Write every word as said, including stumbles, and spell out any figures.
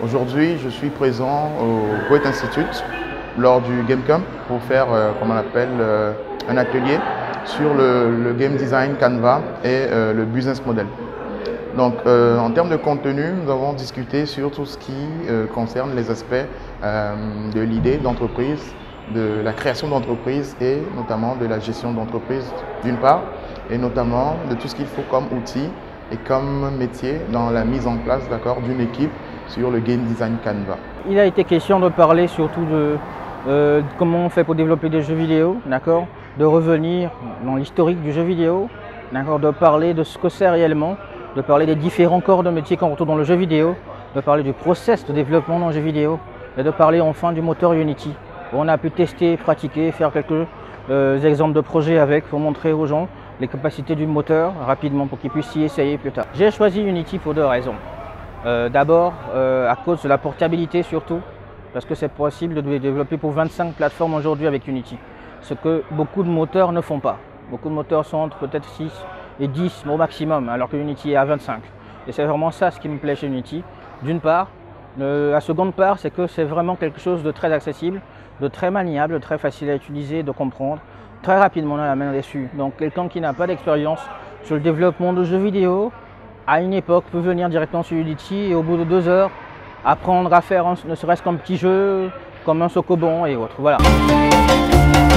Aujourd'hui, je suis présent au Goethe Institute lors du GameCamp pour faire, euh, comme on appelle, euh, un atelier sur le, le game design Canva et euh, le business model. Donc, euh, en termes de contenu, nous avons discuté sur tout ce qui euh, concerne les aspects euh, de l'idée d'entreprise, de la création d'entreprise et notamment de la gestion d'entreprise d'une part, et notamment de tout ce qu'il faut comme outil et comme métier dans la mise en place d'une équipe sur le game design Canva. Il a été question de parler surtout de euh, comment on fait pour développer des jeux vidéo, d'accord, de revenir dans l'historique du jeu vidéo, d'accord, de parler de ce que c'est réellement, de parler des différents corps de métier qu'on retrouve dans le jeu vidéo, de parler du process de développement dans le jeu vidéo et de parler enfin du moteur Unity. On a pu tester, pratiquer, faire quelques euh, exemples de projets avec pour montrer aux gens les capacités du moteur rapidement pour qu'ils puissent y essayer plus tard. J'ai choisi Unity pour deux raisons. Euh, D'abord euh, à cause de la portabilité surtout, parce que c'est possible de développer pour vingt-cinq plateformes aujourd'hui avec Unity, ce que beaucoup de moteurs ne font pas. Beaucoup de moteurs sont entre peut-être six et dix au maximum, alors que Unity est à vingt-cinq. Et c'est vraiment ça ce qui me plaît chez Unity. D'une part, le, la seconde part, c'est que c'est vraiment quelque chose de très accessible, de très maniable, de très facile à utiliser, de comprendre, très rapidement dans la main dessus. Donc quelqu'un qui n'a pas d'expérience sur le développement de jeux vidéo, à une époque, peut venir directement sur Unity et au bout de deux heures, apprendre à faire un, ne serait-ce qu'un petit jeu, comme un Sokoban et autres. Voilà.